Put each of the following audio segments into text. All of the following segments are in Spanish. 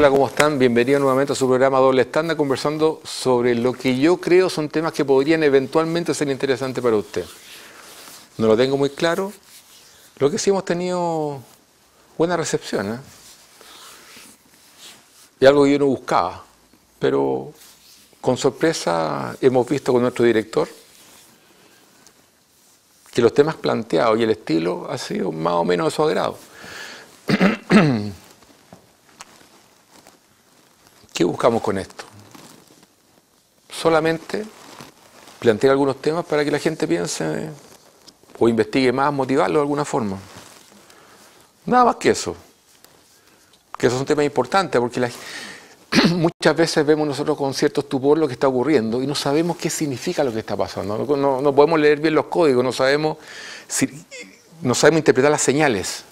Hola, ¿cómo están? Bienvenidos nuevamente a su programa Doble Estándar, conversando sobre lo que yo creo son temas que podrían eventualmente ser interesantes para usted. No lo tengo muy claro. Lo que sí hemos tenido buena recepción, ¿eh? Y algo que yo no buscaba, pero con sorpresa hemos visto con nuestro director que los temas planteados y el estilo ha sido más o menos de su agrado. ¿Qué buscamos con esto? Solamente plantear algunos temas para que la gente piense o investigue más, motivarlo de alguna forma. Nada más que eso. Que esos son temas importantes porque muchas veces vemos nosotros con cierto estupor lo que está ocurriendo y no sabemos qué significa lo que está pasando. No podemos leer bien los códigos, no sabemos interpretar las señales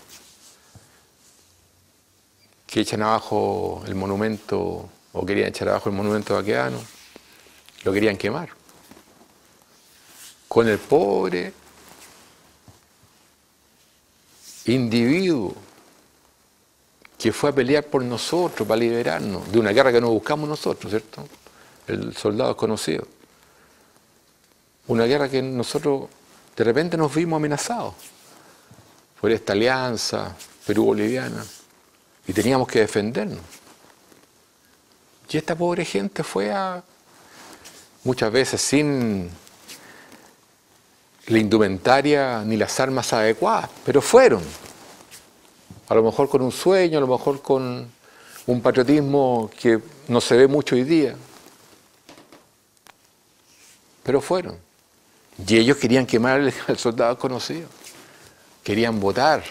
que echan abajo el monumento, o querían echar abajo el monumento Baquedano, lo querían quemar. Con el pobre individuo que fue a pelear por nosotros, para liberarnos de una guerra que no buscamos nosotros, ¿cierto? El soldado desconocido. Una guerra que nosotros de repente nos vimos amenazados por esta alianza Perú-Boliviana y teníamos que defendernos. Y esta pobre gente fue muchas veces sin la indumentaria ni las armas adecuadas, pero fueron. A lo mejor con un sueño, a lo mejor con un patriotismo que no se ve mucho hoy día. Pero fueron. Y ellos querían quemar al soldado conocido. Querían botar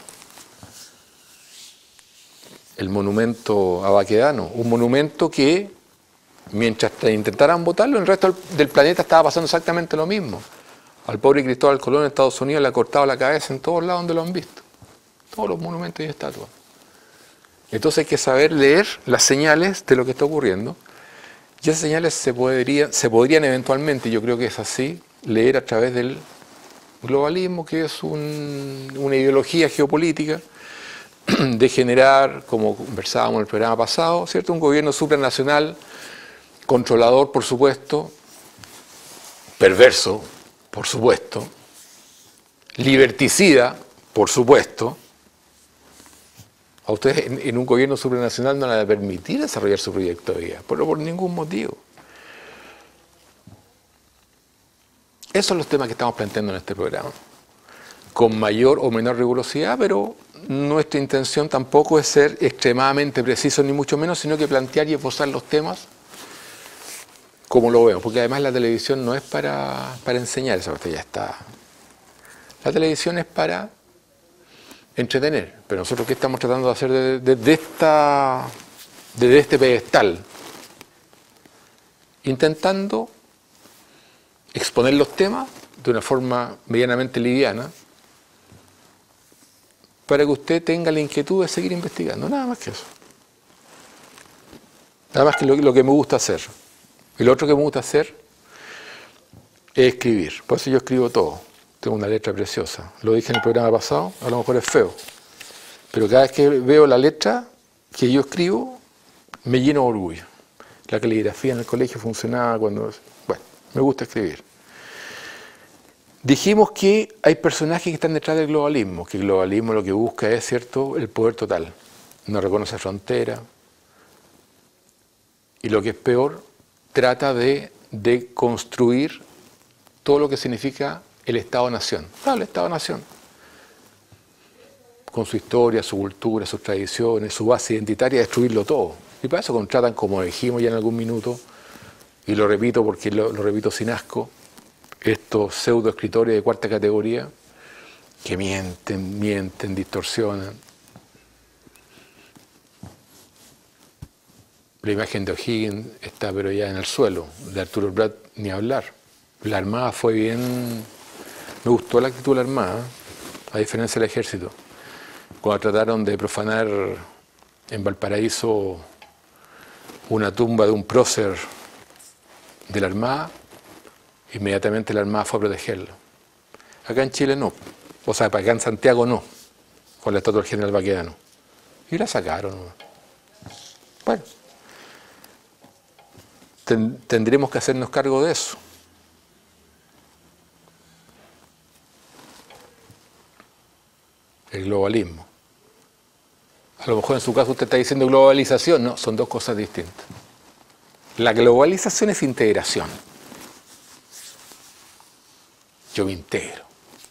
el monumento a Baquedano. Un monumento que, mientras intentaran botarlo, en el resto del planeta estaba pasando exactamente lo mismo. Al pobre Cristóbal Colón en Estados Unidos le ha cortado la cabeza en todos lados donde lo han visto. Todos los monumentos y estatuas. Entonces hay que saber leer las señales de lo que está ocurriendo. Y esas señales se podrían eventualmente, yo creo que es así, leer a través del globalismo, que es una ideología geopolítica de generar, como conversábamos en el programa pasado, ¿cierto? Un gobierno supranacional, controlador, por supuesto, perverso, por supuesto, liberticida, por supuesto. A ustedes en un gobierno supranacional no le van a permitir desarrollar su proyecto de vida, pero por ningún motivo. Esos son los temas que estamos planteando en este programa, con mayor o menor rigurosidad, pero nuestra intención tampoco es ser extremadamente precisos, ni mucho menos, sino que plantear y esbozar los temas como lo vemos, porque además la televisión no es para enseñar, esa parte ya está. La televisión es para entretener, pero nosotros ¿qué estamos tratando de hacer desde este pedestal? Intentando exponer los temas de una forma medianamente liviana para que usted tenga la inquietud de seguir investigando, nada más que eso. Nada más que lo que me gusta hacer. Y lo otro que me gusta hacer es escribir, por eso yo escribo todo. Tengo una letra preciosa. Lo dije en el programa pasado, a lo mejor es feo. Pero cada vez que veo la letra que yo escribo, me lleno de orgullo. La caligrafía en el colegio funcionaba cuando... Bueno, me gusta escribir. Dijimos que hay personajes que están detrás del globalismo, que el globalismo lo que busca es, ¿cierto?, el poder total. No reconoce frontera. Y lo que es peor, trata de construir todo lo que significa el Estado-Nación. Claro, el Estado-Nación. Con su historia, su cultura, sus tradiciones, su base identitaria, destruirlo todo. Y para eso contratan, como dijimos ya en algún minuto, y lo repito porque lo repito sin asco, estos pseudo escritores de cuarta categoría que mienten, distorsionan. La imagen de O'Higgins está pero ya en el suelo, de Arturo Prat ni hablar. La Armada fue bien... Me gustó la actitud de la Armada, a diferencia del Ejército. Cuando trataron de profanar en Valparaíso una tumba de un prócer de la Armada, inmediatamente la Armada fue a protegerlo. Acá en Chile no, o sea, acá en Santiago no, con la estatua del general Baquedano. Y la sacaron. Bueno, tendremos que hacernos cargo de eso. El globalismo. A lo mejor en su caso usted está diciendo globalización. No, son dos cosas distintas. La globalización es integración. Yo me integro.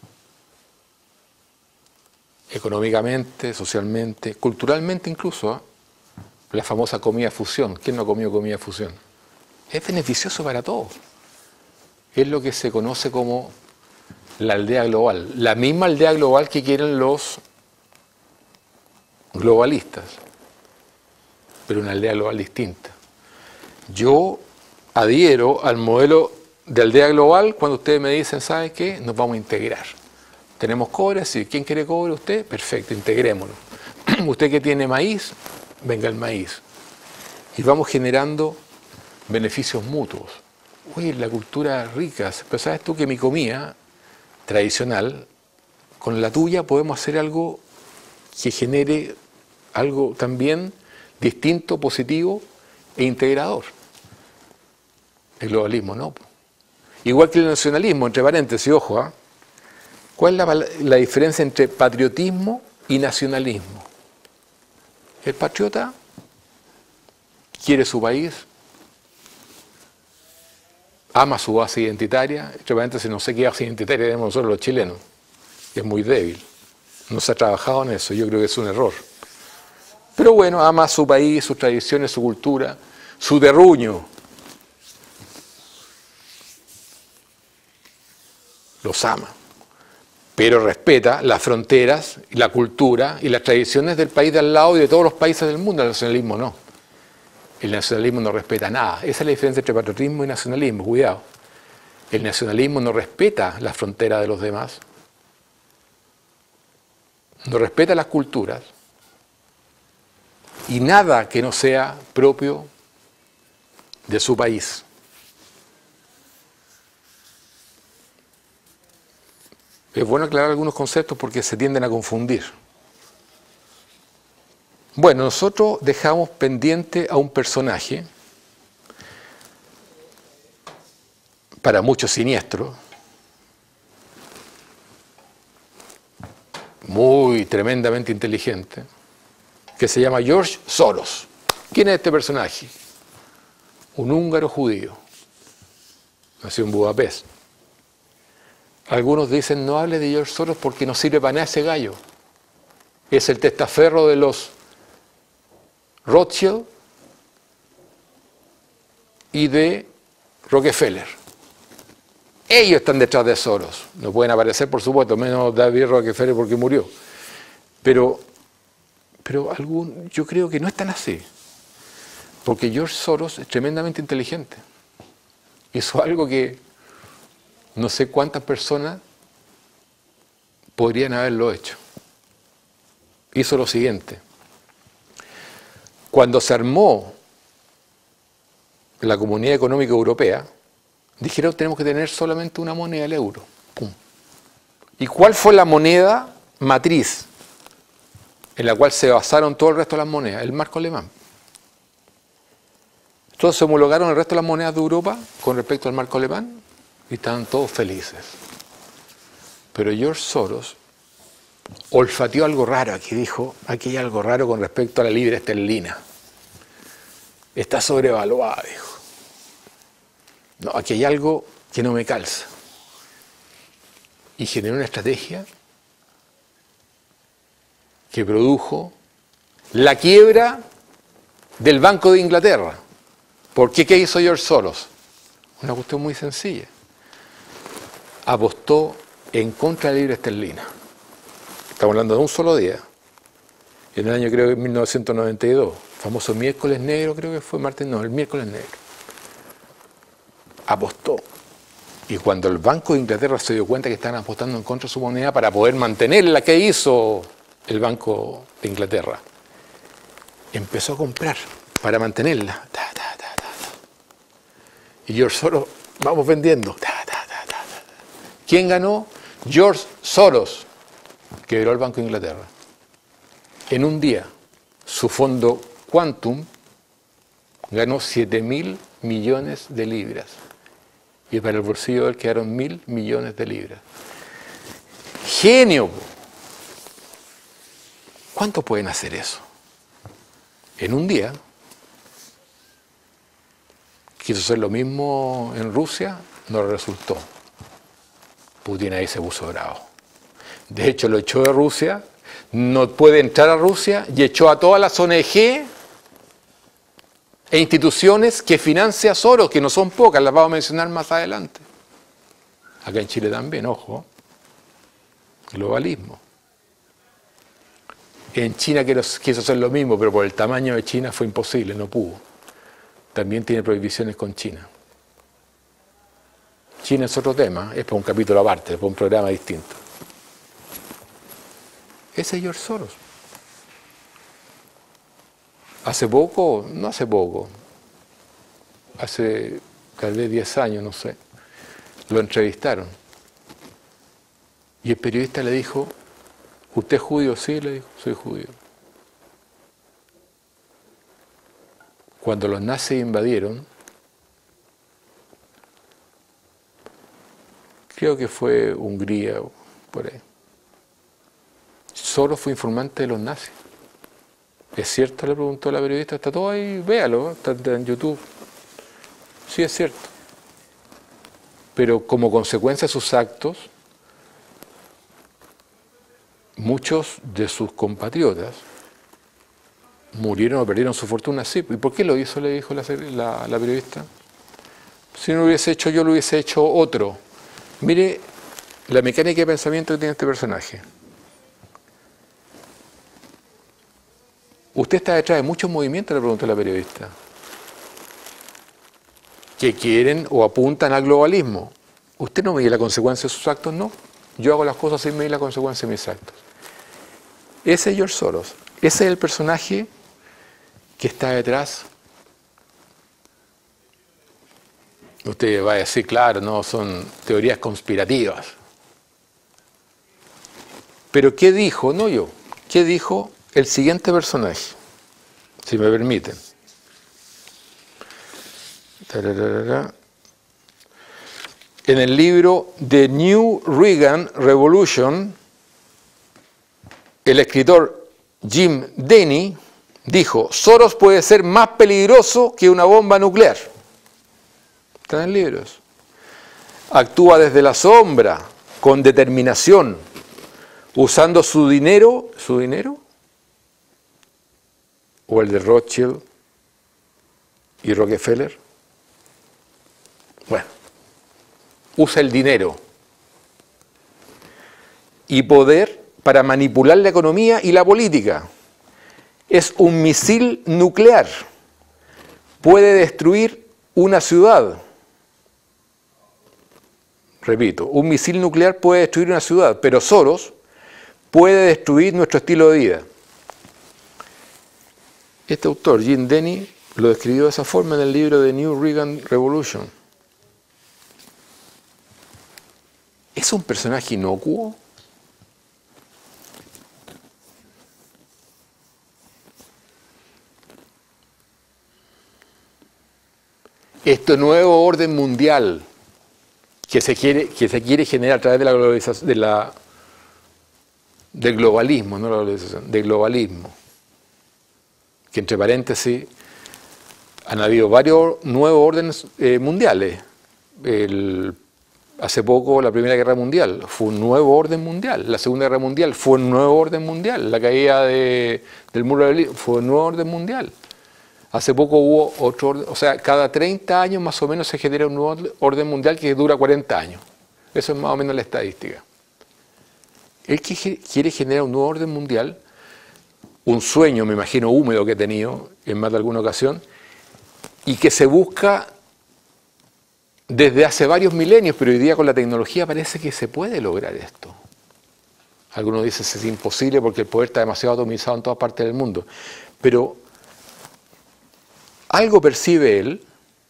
Económicamente, socialmente, culturalmente incluso. La famosa comida fusión. ¿Quién no ha comido comida fusión? Es beneficioso para todos. Es lo que se conoce como la aldea global. La misma aldea global que quieren los globalistas. Pero una aldea global distinta. Yo adhiero al modelo de aldea global cuando ustedes me dicen, ¿sabe qué? Nos vamos a integrar. ¿Tenemos cobre? Sí. ¿Quién quiere cobre? ¿Usted? Perfecto, integrémonos. ¿Usted que tiene maíz? Venga el maíz. Y vamos generando beneficios mutuos. Oye, la cultura rica, pero sabes tú que mi comida tradicional, con la tuya podemos hacer algo que genere algo también distinto, positivo e integrador. El globalismo no. Igual que el nacionalismo, entre paréntesis, ojo, ¿eh? ¿Cuál es la diferencia entre patriotismo y nacionalismo? El patriota quiere su país, ama su base identitaria, entre paréntesis, no sé qué base identitaria tenemos nosotros los chilenos, es muy débil, no se ha trabajado en eso, yo creo que es un error. Pero bueno, ama su país, sus tradiciones, su cultura, su terruño. Los ama, pero respeta las fronteras, la cultura y las tradiciones del país de al lado y de todos los países del mundo. El nacionalismo no. El nacionalismo no respeta nada. Esa es la diferencia entre patriotismo y nacionalismo, cuidado. El nacionalismo no respeta las fronteras de los demás, no respeta las culturas y nada que no sea propio de su país. Es bueno aclarar algunos conceptos porque se tienden a confundir. Bueno, nosotros dejamos pendiente a un personaje, para muchos siniestro, muy tremendamente inteligente, que se llama George Soros. ¿Quién es este personaje? Un húngaro judío, nació en Budapest. Algunos dicen, no hable de George Soros porque no sirve para nada ese gallo. Es el testaferro de los Rothschild y de Rockefeller. Ellos están detrás de Soros. No pueden aparecer, por supuesto, menos David Rockefeller porque murió. Pero yo creo que no es tan así. Porque George Soros es tremendamente inteligente. Hizo algo que no sé cuántas personas podrían haberlo hecho. Hizo lo siguiente. Cuando se armó la Comunidad Económica Europea, dijeron tenemos que tener solamente una moneda, el euro. ¡Pum! ¿Y cuál fue la moneda matriz en la cual se basaron todo el resto de las monedas? El marco alemán. Entonces se homologaron el resto de las monedas de Europa con respecto al marco alemán y estaban todos felices. Pero George Soros olfateó algo raro aquí, dijo, aquí hay algo raro con respecto a la libra esterlina. Está sobrevaluada, dijo. No, aquí hay algo que no me calza. Y generó una estrategia que produjo la quiebra del Banco de Inglaterra. ¿Por qué? ¿Qué hizo George Soros? Una cuestión muy sencilla. Apostó en contra de la libra esterlina. Estamos hablando de un solo día. En el año, creo que 1992. Famoso miércoles negro, creo que fue martes, no, el miércoles negro. Apostó. Y cuando el Banco de Inglaterra se dio cuenta que estaban apostando en contra de su moneda para poder mantenerla, ¿qué hizo el Banco de Inglaterra? Empezó a comprar para mantenerla. Y George Soros, vamos vendiendo. ¿Quién ganó? George Soros, quebró el Banco de Inglaterra. En un día, su fondo Quantum ganó 7.000 millones de libras. Y para el bolsillo de él quedaron 1.000 millones de libras. ¡Genio! ¿Cuánto pueden hacer eso? En un día. Quiso hacer lo mismo en Rusia, no le resultó. Putin ahí se puso bravo. De hecho, lo echó de Rusia, no puede entrar a Rusia y echó a todas las ONG e instituciones que financia Soros, que no son pocas, las vamos a mencionar más adelante. Acá en Chile también, ojo. Globalismo. En China quiso hacer lo mismo, pero por el tamaño de China fue imposible, no pudo. También tiene prohibiciones con China. China es otro tema, es para un capítulo aparte, para un programa distinto. Ese es George Soros. Hace poco, no hace poco, hace tal vez 10 años, no sé, lo entrevistaron. Y el periodista le dijo, ¿usted es judío? Sí, le dijo, soy judío. Cuando los nazis invadieron, creo que fue Hungría o por ahí, Soros fue informante de los nazis. ¿Es cierto? Le preguntó la periodista. Está todo ahí, véalo, está en YouTube. Sí, es cierto. Pero como consecuencia de sus actos, muchos de sus compatriotas murieron o perdieron su fortuna. Sí. ¿Y por qué lo hizo? Le dijo la periodista. Si no lo hubiese hecho yo, lo hubiese hecho otro. Mire la mecánica de pensamiento que tiene este personaje. Usted está detrás de muchos movimientos, le preguntó la periodista, que quieren o apuntan al globalismo. ¿Usted no mide la consecuencia de sus actos? No. Yo hago las cosas sin medir la consecuencia de mis actos. Ese es George Soros. Ese es el personaje que está detrás. Usted va a decir, claro, no, son teorías conspirativas. Pero ¿qué dijo? No yo. ¿Qué dijo el siguiente personaje? Si me permiten. En el libro The New Reagan Revolution, el escritor Jim Denny dijo, Soros puede ser más peligroso que una bomba nuclear. Está en libros. Actúa desde la sombra, con determinación, usando su dinero o el de Rothschild y Rockefeller. Bueno, usa el dinero y poder para manipular la economía y la política. Es un misil nuclear. Puede destruir una ciudad. Repito, un misil nuclear puede destruir una ciudad, pero Soros puede destruir nuestro estilo de vida. Este autor, Jim Denny, lo describió de esa forma en el libro de New Reagan Revolution. ¿Es un personaje inocuo? Este nuevo orden mundial que se quiere generar a través de la globalización, del globalismo, no la globalización, del globalismo, que entre paréntesis han habido varios nuevos órdenes mundiales. Hace poco la Primera Guerra Mundial fue un nuevo orden mundial, la Segunda Guerra Mundial fue un nuevo orden mundial, la caída del muro de Berlín fue un nuevo orden mundial. Hace poco hubo otro orden, o sea, cada 30 años más o menos se genera un nuevo orden mundial que dura 40 años. Eso es más o menos la estadística. Él quiere generar un nuevo orden mundial, un sueño, me imagino, húmedo que he tenido en más de alguna ocasión, y que se busca desde hace varios milenios, pero hoy día con la tecnología parece que se puede lograr esto. Algunos dicen que es imposible porque el poder está demasiado atomizado en todas partes del mundo. Pero algo percibe él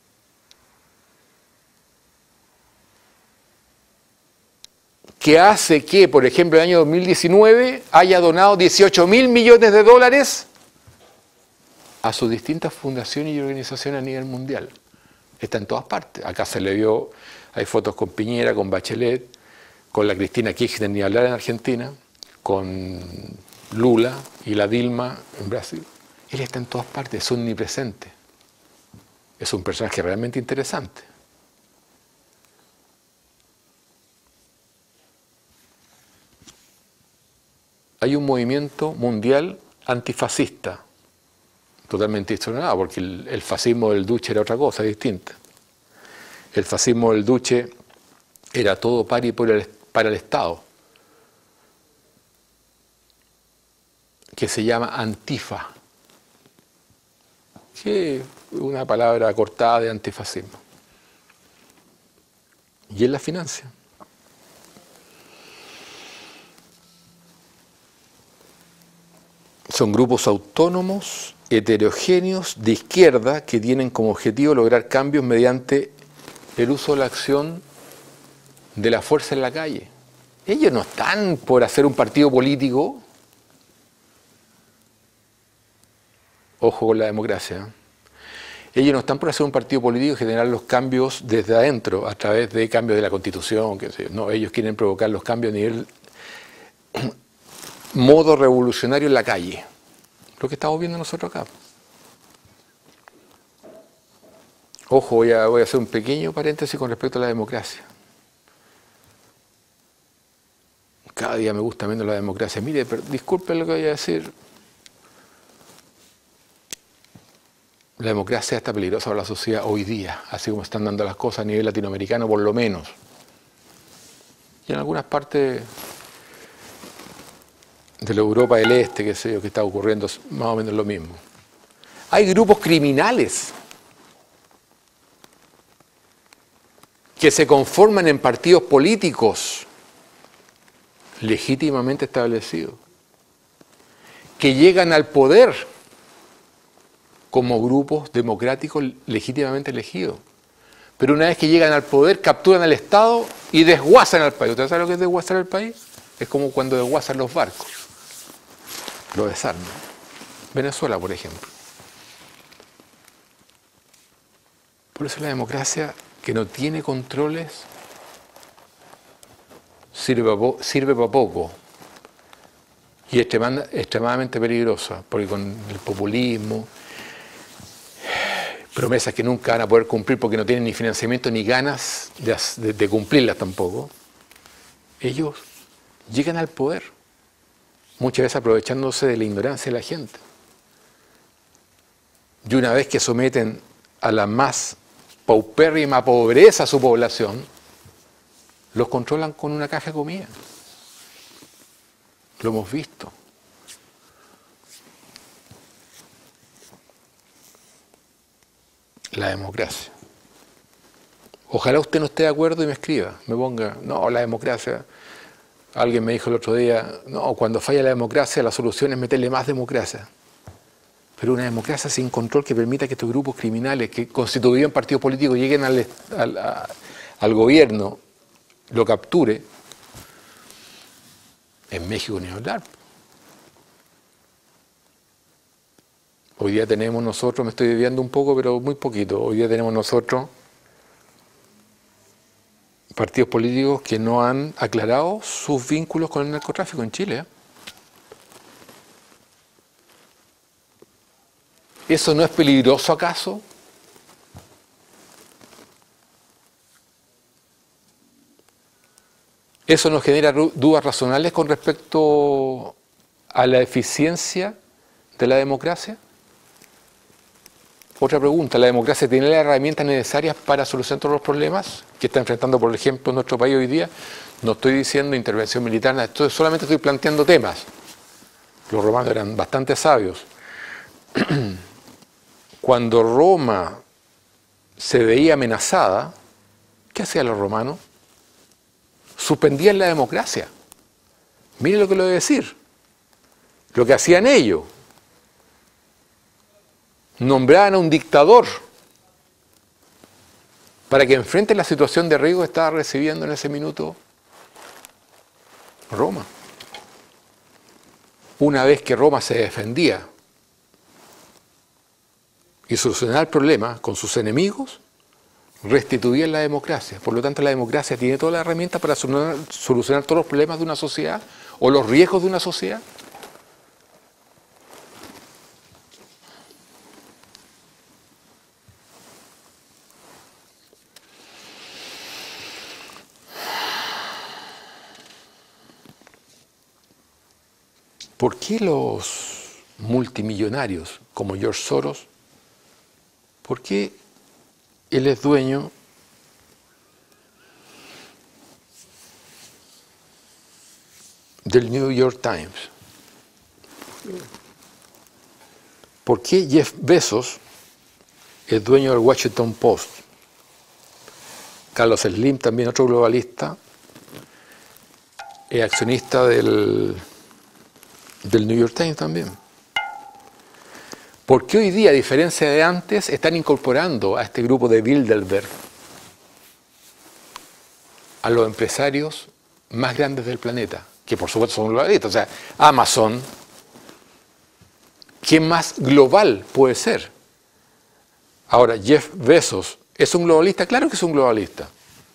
que hace que, por ejemplo, en el año 2019 haya donado 18.000 millones de dólares a sus distintas fundaciones y organizaciones a nivel mundial. Está en todas partes. Acá se le vio, hay fotos con Piñera, con Bachelet, con la Cristina Kirchner, ni hablar en Argentina, con Lula y la Dilma en Brasil. Él está en todas partes, es omnipresente. Es un personaje realmente interesante. Hay un movimiento mundial antifascista, totalmente distorsionado, porque el fascismo del Duce era otra cosa distinta. El fascismo del Duce era todo para el Estado, que se llama Antifa, que es una palabra cortada de antifascismo. Y él la financia. Son grupos autónomos, heterogéneos, de izquierda, que tienen como objetivo lograr cambios mediante el uso de la acción de la fuerza en la calle. Ellos no están por hacer un partido político. Ojo con la democracia. Ellos no están por hacer un partido político y generar los cambios desde adentro, a través de cambios de la Constitución. No, ellos quieren provocar los cambios a nivel modo revolucionario en la calle. Lo que estamos viendo nosotros acá. Ojo, voy a hacer un pequeño paréntesis con respecto a la democracia. Cada día me gusta menos la democracia. Mire, pero disculpen lo que voy a decir. La democracia está peligrosa para la sociedad hoy día, así como están dando las cosas a nivel latinoamericano por lo menos. Y en algunas partes de la Europa del Este, que sé yo, que está ocurriendo más o menos lo mismo. Hay grupos criminales que se conforman en partidos políticos legítimamente establecidos, que llegan al poder como grupos democráticos legítimamente elegidos. Pero una vez que llegan al poder, capturan al Estado y desguazan al país. ¿Usted sabe lo que es desguazar al país? Es como cuando desguazan los barcos. Lo desarman. Venezuela, por ejemplo. Por eso la democracia, que no tiene controles, sirve para poco. Y es extremadamente peligrosa, porque con el populismo, promesas que nunca van a poder cumplir porque no tienen ni financiamiento ni ganas de cumplirlas tampoco, ellos llegan al poder, muchas veces aprovechándose de la ignorancia de la gente. Y una vez que someten a la más paupérrima pobreza a su población, los controlan con una caja de comida. Lo hemos visto. La democracia. Ojalá usted no esté de acuerdo y me escriba, me ponga, no, la democracia. Alguien me dijo el otro día, no, cuando falla la democracia, la solución es meterle más democracia. Pero una democracia sin control que permita que estos grupos criminales que constituyen partidos políticos lleguen al gobierno, lo capture, en México ni hablar. Hoy día tenemos nosotros, me estoy desviando un poco, pero muy poquito, hoy día tenemos nosotros partidos políticos que no han aclarado sus vínculos con el narcotráfico en Chile. ¿Eso no es peligroso acaso? ¿Eso nos genera dudas razonables con respecto a la eficiencia de la democracia? Otra pregunta, ¿la democracia tiene las herramientas necesarias para solucionar todos los problemas que está enfrentando, por ejemplo, nuestro país hoy día? No estoy diciendo intervención militar, solamente estoy planteando temas. Los romanos eran bastante sabios. Cuando Roma se veía amenazada, ¿qué hacían los romanos? Suspendían la democracia. Miren lo que le voy a decir. Lo que hacían ellos. Nombraban a un dictador para que enfrente la situación de riesgo que estaba recibiendo en ese minuto Roma. Una vez que Roma se defendía y solucionar el problema con sus enemigos, restituían la democracia. Por lo tanto, la democracia tiene todas las herramientas para solucionar todos los problemas de una sociedad o los riesgos de una sociedad. ¿Por qué los multimillonarios como George Soros, por qué él es dueño del New York Times? ¿Por qué Jeff Bezos es dueño del Washington Post? Carlos Slim, también otro globalista, es accionista del New York Times también. ¿Por qué hoy día, a diferencia de antes, están incorporando a este grupo de Bilderberg a los empresarios más grandes del planeta? Que por supuesto son globalistas. O sea, Amazon, ¿quién más global puede ser? Ahora, Jeff Bezos, ¿es un globalista? Claro que es un globalista.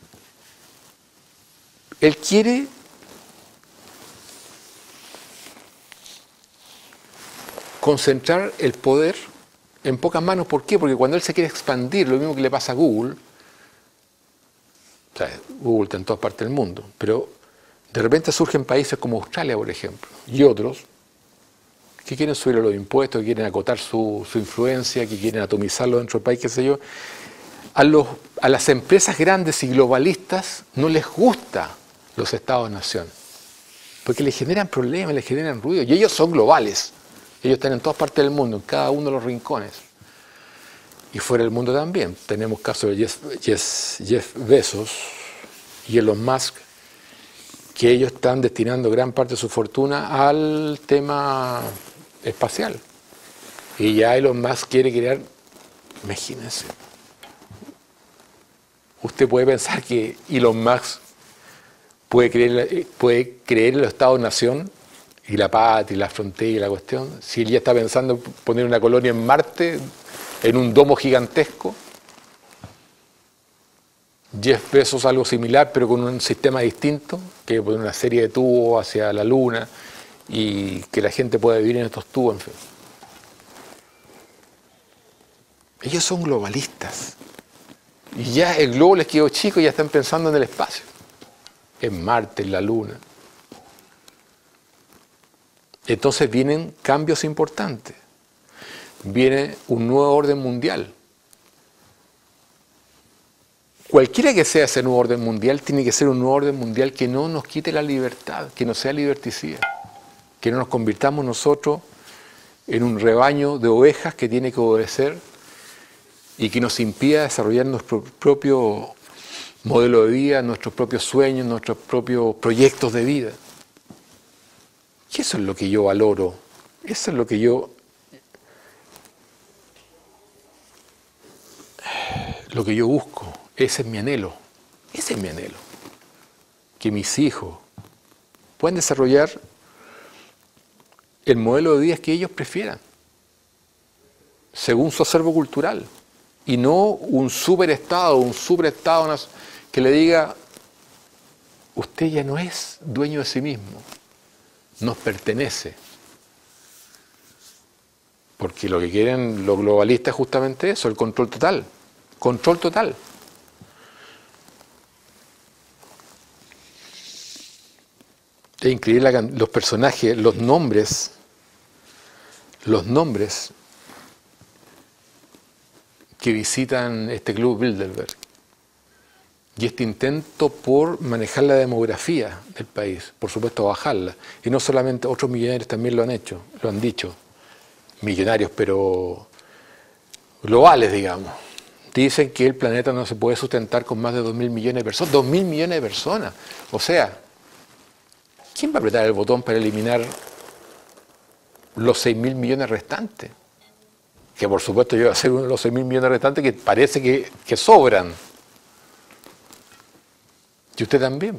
Él quiere concentrar el poder en pocas manos. ¿Por qué? Porque cuando él se quiere expandir, lo mismo que le pasa a Google, o sea, Google está en todas partes del mundo, pero de repente surgen países como Australia, por ejemplo, y otros que quieren subir los impuestos, que quieren acotar su influencia, que quieren atomizarlo dentro del país, qué sé yo. A las empresas grandes y globalistas no les gusta los estados-nación, porque les generan problemas, les generan ruido, y ellos son globales. Ellos están en todas partes del mundo, en cada uno de los rincones. Y fuera del mundo también. Tenemos casos de Jeff Bezos y Elon Musk, que ellos están destinando gran parte de su fortuna al tema espacial. Y ya Elon Musk quiere crear, imagínense, usted puede pensar que Elon Musk puede creer en los Estados-nación y la patria y la frontera y la cuestión, si él ya está pensando en poner una colonia en Marte, en un domo gigantesco. Jeff Bezos algo similar, pero con un sistema distinto, que pone una serie de tubos hacia la Luna y que la gente pueda vivir en estos tubos, en fin. Ellos son globalistas. Y ya el globo les quedó chico y ya están pensando en el espacio, en Marte, en la Luna. Entonces vienen cambios importantes. Viene un nuevo orden mundial. Cualquiera que sea ese nuevo orden mundial, tiene que ser un nuevo orden mundial que no nos quite la libertad, que no sea liberticida, que no nos convirtamos nosotros en un rebaño de ovejas que tiene que obedecer y que nos impida desarrollar nuestro propio modelo de vida, nuestros propios sueños, nuestros propios proyectos de vida. Y eso es lo que yo valoro, eso es lo que yo busco, ese es mi anhelo, que mis hijos puedan desarrollar el modelo de vida que ellos prefieran, según su acervo cultural, y no un superestado que le diga, usted ya no es dueño de sí mismo, nos pertenece. Porque lo que quieren los globalistas es justamente eso, el control total. Control total. Es increíble los personajes, los nombres que visitan este club Bilderberg. Y este intento por manejar la demografía del país, por supuesto bajarla. Y no solamente otros millonarios también lo han hecho, lo han dicho. Millonarios, pero globales, digamos. Dicen que el planeta no se puede sustentar con más de 2.000 millones de personas. 2.000 millones de personas. O sea, ¿quién va a apretar el botón para eliminar los 6.000 millones restantes? Que por supuesto yo voy a ser uno de los 6.000 millones restantes que parece que sobran. Y usted también.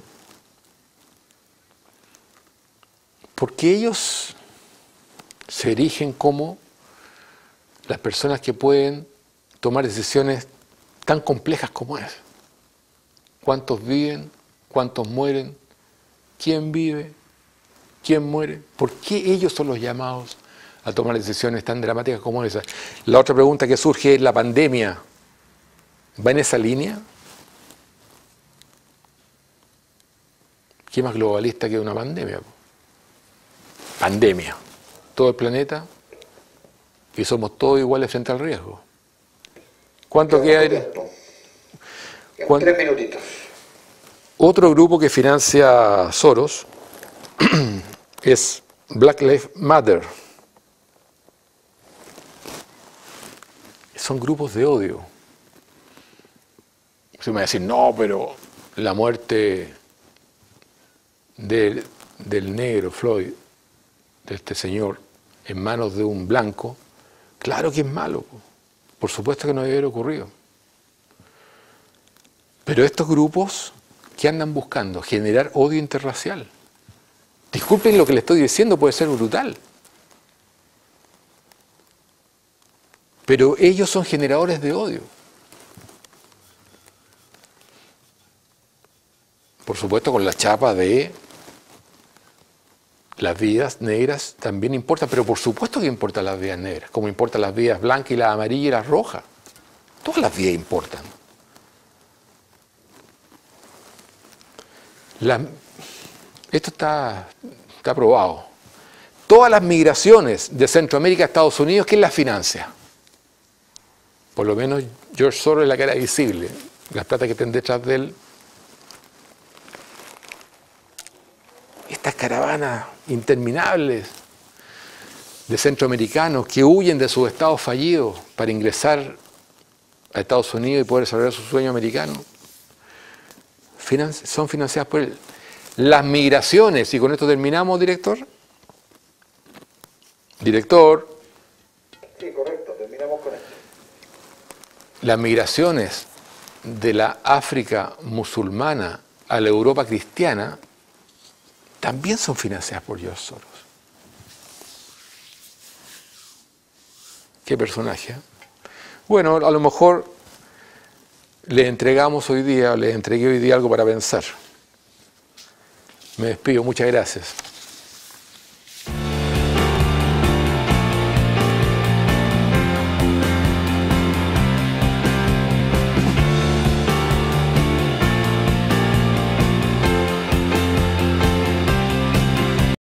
Porque ellos se erigen como las personas que pueden tomar decisiones tan complejas como es. ¿Cuántos viven? ¿Cuántos mueren? ¿Quién vive? ¿Quién muere? ¿Por qué ellos son los llamados a tomar decisiones tan dramáticas como esas? La otra pregunta que surge es, ¿la pandemia va en esa línea? ¿Qué más globalista que una pandemia? Pandemia. Todo el planeta y somos todos iguales frente al riesgo. ¿Cuánto queda? 3 minutitos. Otro grupo que financia Soros es Black Lives Matter. Son grupos de odio. Se me va a decir, no, pero la muerte del negro Floyd, de este señor, en manos de un blanco, claro que es malo. Por supuesto que no debe haber ocurrido. Pero estos grupos, ¿qué andan buscando? Generar odio interracial. Disculpen lo que le estoy diciendo, puede ser brutal. Pero ellos son generadores de odio. Por supuesto, con la chapa de las vidas negras también importan, pero por supuesto que importan las vidas negras, como importan las vidas blancas y las amarillas y las rojas. Todas las vidas importan. Esto está probado. Todas las migraciones de Centroamérica a Estados Unidos, ¿quién las financia? Por lo menos George Soros es la cara visible. Las plata que estén detrás de él. Estas caravanas interminables de centroamericanos que huyen de sus estados fallidos para ingresar a Estados Unidos y poder desarrollar su sueño americano, son financiadas por él. Las migraciones, y con esto terminamos, director. Director. Sí, correcto, terminamos con esto. Las migraciones de la África musulmana a la Europa cristiana también son financiadas por George Soros. Qué personaje, ¿eh? Bueno, a lo mejor les entregué hoy día algo para pensar. Me despido, muchas gracias.